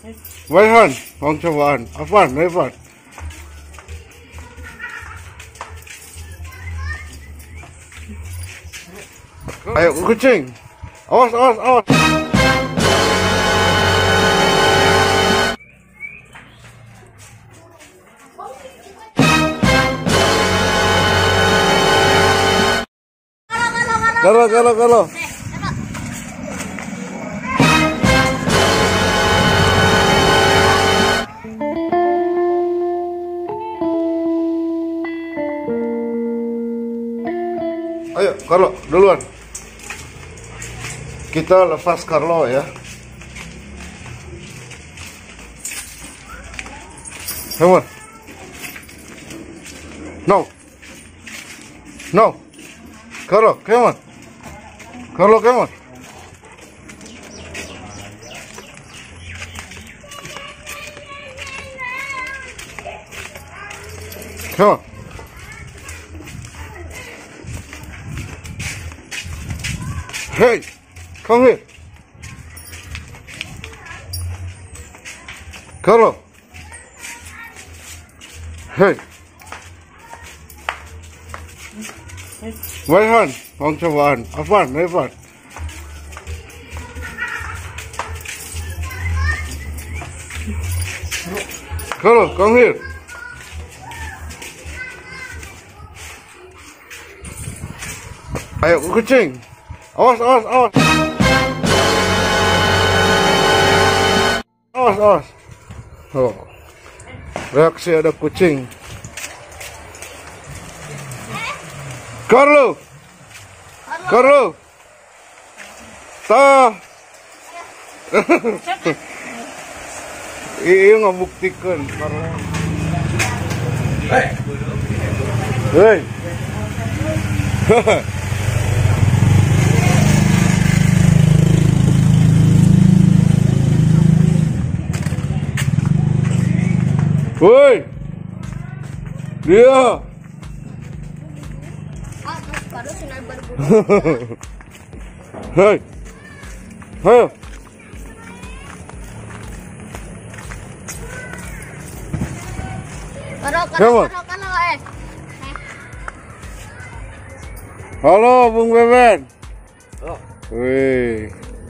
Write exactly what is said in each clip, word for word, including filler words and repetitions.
Waihan, uang cobaan. Apaan, Evan? Ayo kucing. Awas, awas, awas. Kalau, kalau, kalau. Ayo, Carlo, duluan. Kita lepas Carlo ya. Come on. No. No. Carlo, come on. Carlo, come on. Come on. Hey, come here. Carlo. Hey. Waihan, uang cobaan. Apaan, Evan? Carlo, come here. Ayo kucing. Awas, awas, awas. Awas, awas. Oh. Reaksi ada kucing. Carlo. Carlo. Ta. Iya ngabuktikan Carlo. Hei. Hei. Woi, dia. Hei, hei. Halo, Bung Beben. Oh. Wih,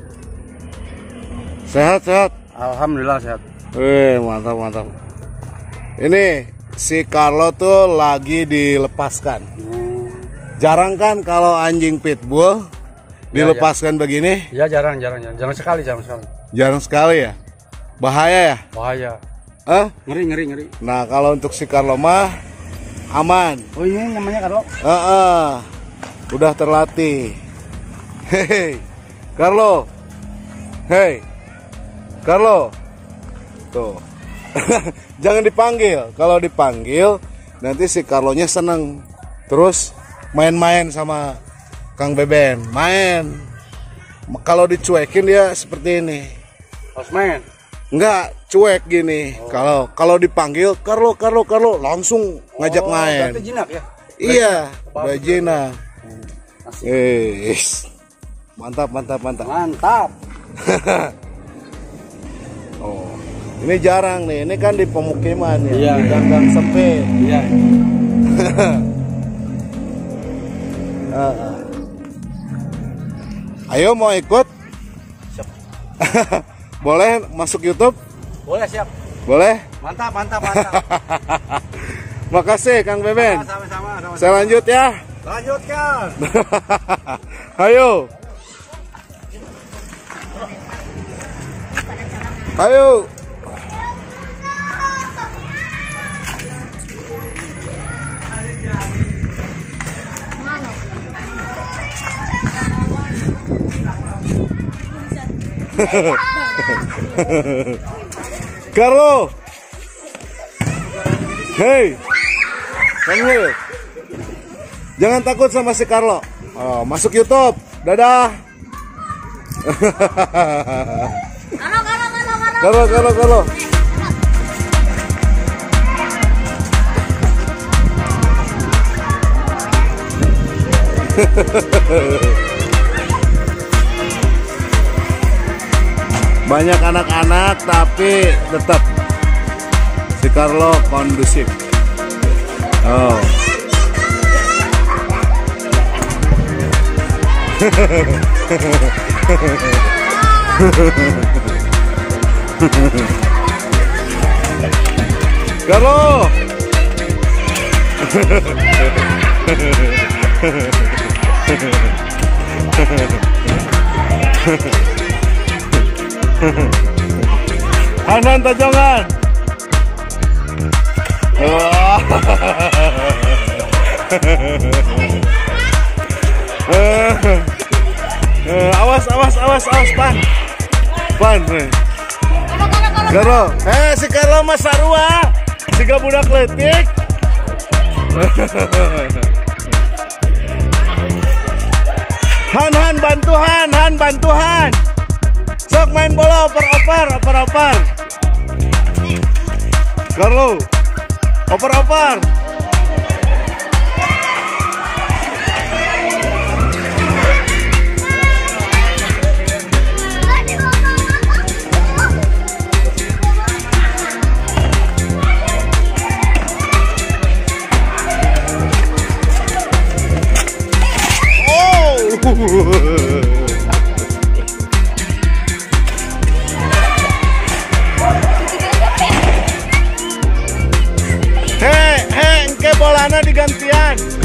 sehat sehat. Alhamdulillah sehat. Wih, mantap mantap. Ini si Carlo tuh lagi dilepaskan. Jarang kan kalau anjing pitbull dilepaskan ya, ya. Begini? Ya jarang, jarang, jarang, jarang sekali, jarang sekali. Jarang sekali ya. Bahaya ya? Bahaya. Hah? Ngeri, ngeri, ngeri. Nah kalau untuk si Carlo mah aman. Oh ini namanya Carlo? Uh -uh. Udah terlatih. Hei, Carlo. Hei, Carlo. Tuh. Jangan dipanggil. Kalau dipanggil nanti si Carlo-nya seneng. Terus main-main sama Kang Beben. Main. Kalau dicuekin dia seperti ini. Harus main? Enggak, cuek gini. Kalau oh. kalau dipanggil Carlo, Carlo, Carlo langsung ngajak oh, main. Berarti jinak ya? Iya, udah jinak. Eh, mantap, mantap, mantap. Mantap. Oh. Ini jarang nih, ini kan di pemukiman ya, iya, di gang-gang sempit. Iya. uh, Ayo mau ikut? Siap. Boleh masuk YouTube? Boleh, siap. Boleh? Mantap, mantap, mantap. Makasih Kang Beben. Sama-sama. Sama-sama. Saya lanjut ya. Lanjutkan. Ayo. Ayo. Carlo. Hei. Kamu. Jangan takut sama si Carlo. Oh, masuk YouTube. Dadah. Carlo, Carlo, Carlo. Banyak anak-anak tapi tetap si Carlo kondusif. Oh. Carlo. Hanan tajongan. Wah. Awas, awas, awas, awas, pan, pan. Carlo, eh si Carlo mas sarua, si budak letik. Han, Han, bantuhan, Han, bantuhan. Sok main bola, oper-oper, oper-oper. Carlo, oper-oper. He, he, engke bolana digantian.